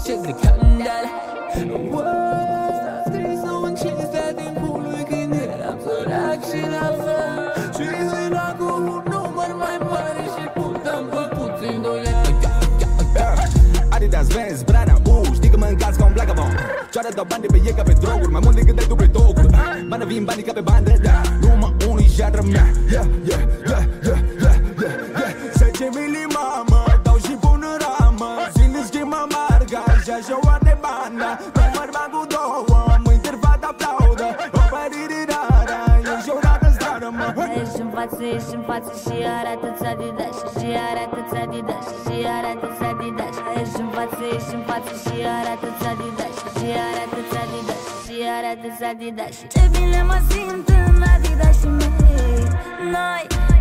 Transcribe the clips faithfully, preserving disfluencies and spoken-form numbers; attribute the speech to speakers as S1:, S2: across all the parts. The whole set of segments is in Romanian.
S1: ce de candele. Asta scris-o în cinstea timpului când eram sărac și la fel. Și era cu un număr mai mare și puteam pe puțin doi lei.
S2: Adidasii, B E N Z, brada, uh, știi că mă încați ca un blagabond. Cioară dau bani de pe ei ca pe droguri, mai mult decât de tu pe tocuri. Bani vin banii ca pe bandă, da, numai unui jadră mea. Yeah, yeah, yeah, yeah, yeah, yeah, yeah. Zece mili mamă, dau și pun în ramă. Zilnic schimă marga și așa o de banda. Număr bani cu două, mâini tervat aplaudă. O paririrara, ești o dată în stradă, mă.
S3: Ești în față, ești în față și arată-ți Adidasii. Și arată-ți Adidasii, și arată-ți Adidasii. Ești în față, ești în față și arată-ți Adidasii. Și arată-ți Adidasii, și arată-ți Adidasii. Ce bine mă simt în Adidasii mei. Noi,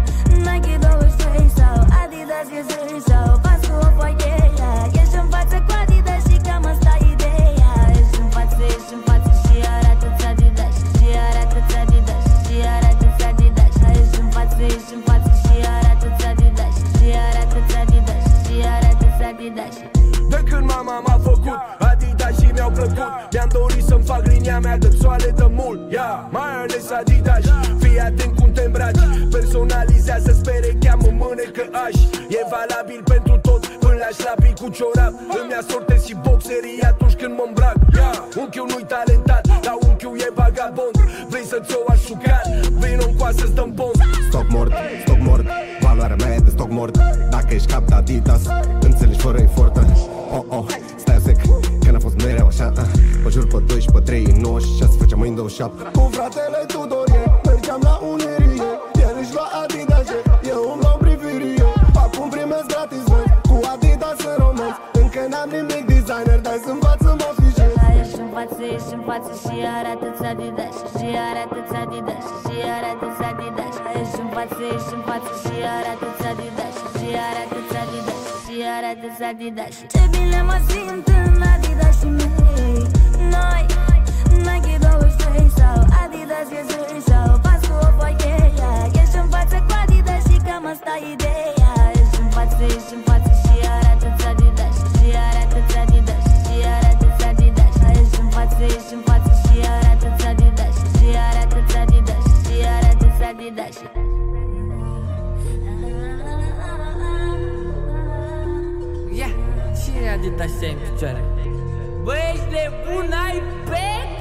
S3: Nike douăzeci și trei sau Adidasii zece sau pas cu o foaie. Ești în față cu Adidasii, cam asta ideea. Ești în față, ești în față și arată-ți Adidasii. Și arată-ți Adidasii, și arată-ți Adidasii. Ești în față, ești în față și arată-ți Adidasii. Și arată-ți Adidasii, și arată-ți Adidasii.
S4: De când mama m-a făcut, Adidasii mi-au plăcut. Mi-am dorit să-mi fac linia mea de țoale de mult, yeah, mai ales Adidasii. Fii atent cum te îmbraci, personalizează perechea, mă mânecă aș. E valabil pentru tot, până la șlapii cu ciorap. Îmi asortez și boxerii atunci când mă îmbrac, yeah. Unchiul nu-i talentat, dar unchiul e vagabond. Vrei să-ți o asucat, vino în coasă să-ți dăm bond.
S5: Stock mort, stock mort, valoarea mea e de stock mort. Dacă ești cap de Adidas, înțelegi fără efort. Oh, oh, stai sec, că n-a fost mereu așa, uh. Mă jur pe doi și pe trei, nouăzeci și șase, făceam mâini douăzeci și șapte. Cu fratele Tudorie, mergeam la unerie. El își lua Adidasii, eu îmi luam privirie. Acum primesc gratis bani, cu Adidasii în romanț. Încă n-am nimic designer, dai să învață-mă fișe.
S3: Ești în față, ești în față și arată-ți Adidasii. Și arată-ți Adidasii, și arată-ți Adidasii. Ești în față, ești în față și arată-ți Adidasii. Și arată-ți Adidasii, și arată-ți Adidasii. Ce bine mă simt în Adidasii mei. Noi, Nike douăzeci și trei sau Adidasii zece sau pas cu o foaie. Ești în față cu Adidasii, cam asta ideea. Ești în față, ești în față și arată-ți Adidasii. Și arată-ți Adidasii, și arată-ți Adidasii. Ești în față, ești în față și arată-ți Adidasii. Și arată-ți Adidasii, și arată-ți Adidasii.
S1: Ia, cine Adidasii ai în picioare? Băi, ești nebun, ai pe